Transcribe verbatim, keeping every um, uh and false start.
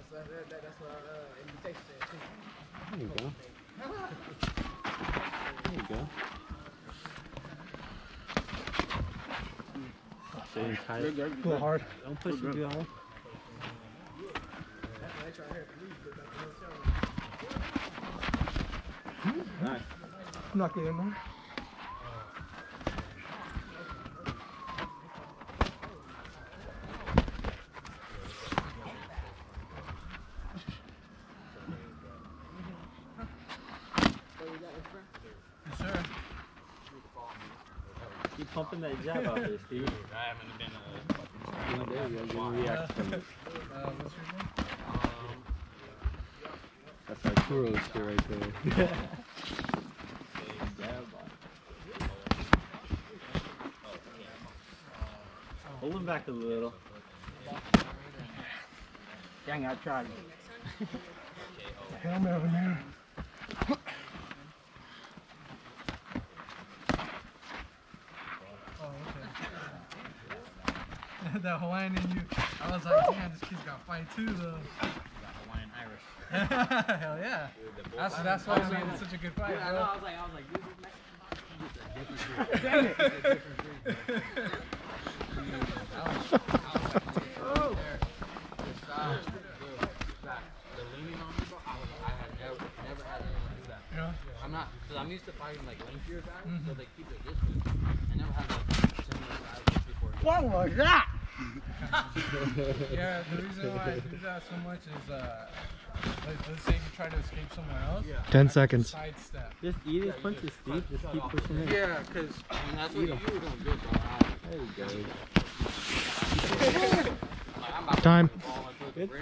There you go. There you go. Stay tight. A little hard. Don't push it too hard. Nice. Knock it in there. Yes, sir. Keep pumping that jab out there, Steve. I haven't been a fucking There you go. Get a reaction from it. Uh, what's your name? That's our churros here right there. Hold him back a little. Dang, I tried. Helmet over there. Oh, okay. That Hawaiian in you. I was like, damn, this kid's got fight too, though. Hawaiian Irish. Hell yeah. That's that's why I mean it's such a good fight. I know, Bro. I was like, I was like, dude, dang it. Oh. The leaning on me, bro, I, was, I had never, never had anyone do that. Yeah. I'm not, because I'm used to fighting like lengthier guys, Mhm. so they keep their distance. I never had like similar guys before. What was that? Yeah, the reason why I do that so much is, uh, let, let's say you try to escape somewhere else. Yeah. ten seconds. Sidestep. Just eat his punches, Steve. Just keep pushing it. Yeah, because I mean, that's what you were doing good, bro. I, There you go. like, I'm about to Time. fall into the Good. ring.